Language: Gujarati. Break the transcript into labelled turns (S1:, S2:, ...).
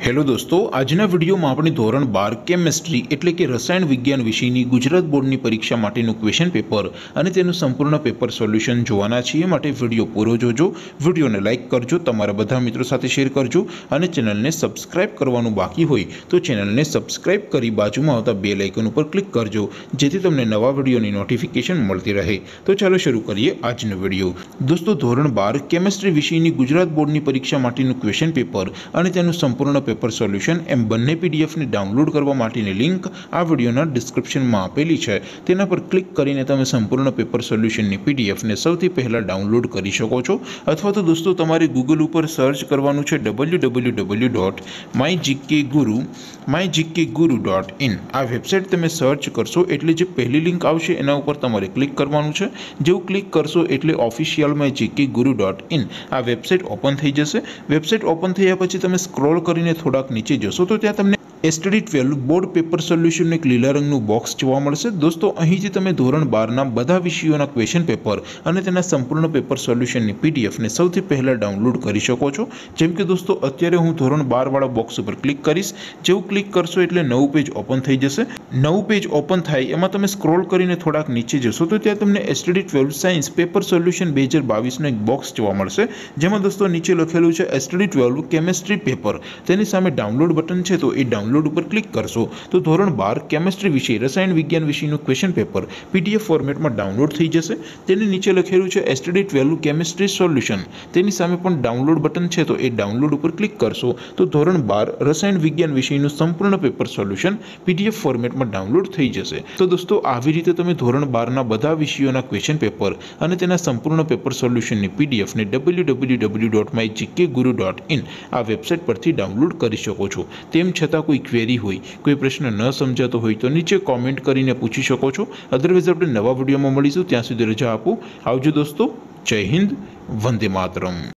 S1: हेलो दोस्तों, આજના વિડીયોમાં આપણે ધોરણ 12 કેમિસ્ટ્રી એટલે કે રસાયણ વિજ્ઞાન વિષયની ગુજરાત બોર્ડની પરીક્ષા માટેનું ક્વેશ્ચન પેપર અને તેનું સંપૂર્ણ પેપર સોલ્યુશન જોવાના છીએ। માટે વિડીયો પૂરો જોજો, વિડીયોને લાઇક કરજો, તમારા બધા મિત્રો સાથે શેર કરજો અને ચેનલને સબસ્ક્રાઇબ કરવાનું બાકી હોય તો ચેનલને સબસ્ક્રાઇબ કરી બાજુમાં આવતા બેલ આઇકન ઉપર ક્લિક કરજો જેથી તમને નવા વિડીયોની નોટિફિકેશન મળતી રહે। તો ચાલો શરૂ કરીએ આજનો વિડીયો। દોસ્તો, ધોરણ 12 કેમિસ્ટ્રી વિષયની ગુજરાત બોર્ડની પરીક્ષા માટેનું ક્વેશ્ચન પેપર અને તેનું સંપૂર્ણ पेपर सोल्यूशन एम बने पीडीएफ ने डाउनलॉड करवा माटेनी लिंक आ विडियोना डिस्क्रिप्शन में आपेली है। तेना पर क्लिक करीने तमे संपूर्ण पेपर सोल्यूशन नी पीडीएफ ने सौथी पहला डाउनलॉड करी शको छो। अथवा तो दोस्तों तमारे गूगल पर सर्च करवानुं छे www.mygkguru.in। आ वेबसाइट तमे सर्च करशो एटले जे पहली लिंक आवशे एना उपर तमारे क्लिक करवानुं छे। जेवुं क्लिक करशो एटले ऑफिशियल mygkguru.in आ वेबसाइट ओपन थई जशे। वेबसाइट ओपन थया पछी तमे स्क्रॉल करीने थोड़ाक नीचे जशो तो त्यां तमने एसटीडी 12 बोर्ड पेपर सोल्यूशन एक लीला रंगનું બોક્સ જોવા મળશે। દોસ્તો, અહીંથી તમે ધોરણ 12ના બધા વિષયોના ક્વેશ્ચન પેપર અને તેના સંપૂર્ણ પેપર સોલ્યુશનની પીડીએફ ને સૌથી પહેલા ડાઉનલોડ કરી શકો છો। જેમ કે દોસ્તો, અત્યારે હું ધોરણ 12 વાળા બોક્સ ઉપર ક્લિક કરીશ। જેવું ક્લિક કરશો એટલે નવું પેજ ઓપન થઈ જશે। નવું પેજ ઓપન થાય એમાં તમે સ્ક્રોલ કરીને થોડાક નીચે જશો તો ત્યાં તમને એસટીડી 12 સાયન્સ પેપર સોલ્યુશન 2022 નો એક બોક્સ જોવા મળશે। જેમાં દોસ્તો નીચે લખેલું છે એસટીડી 12 કેમિસ્ટ્રી પેપર। તેની સામે ડાઉનલોડ બટન છે તો એ डाउनलॉड पर क्लिक करशो तो धोरण 12 केमिस्ट्री विषय रसायण विज्ञान विषयનું क्वेश्चन पेपर पीडीएफ फॉर्मेट में डाउनलॉड थी जैसे। तेनी नीचे लखेलू है एसटीडी 12 केमिस्ट्री सोल्यूशन। तेनी सामे पण डाउनलॉड बटन है तो ये डाउनलॉड पर क्लिक करशो तो धोरण 12 रसायण विज्ञान विषयનું संपूर्ण पेपर सोल्यूशन पीडीएफ फॉर्मेट में डाउनलॉड थी जैसे। तो दोस्तों, આવી રીતે તમે ધોરણ 12 ના બધા વિષયોના ક્વેશ્ચન પેપર અને તેના સંપૂર્ણ પેપર સોલ્યુશનની પીડીએફ ને www.mygkguru.in આ વેબસાઇટ પરથી ડાઉનલોડ કરી શકો છો। તેમ છતાં कोई क्वेरी होय, कोई प्रश्न न समझातो होय तो नीचे कॉमेंट करीने पूछी शको छो। अदरवाइज आपणे नवा विडियोमां मळीशुं, त्यां सुधी रजा आपो। आवजो दोस्तों। जय हिंद, वंदे मातरम।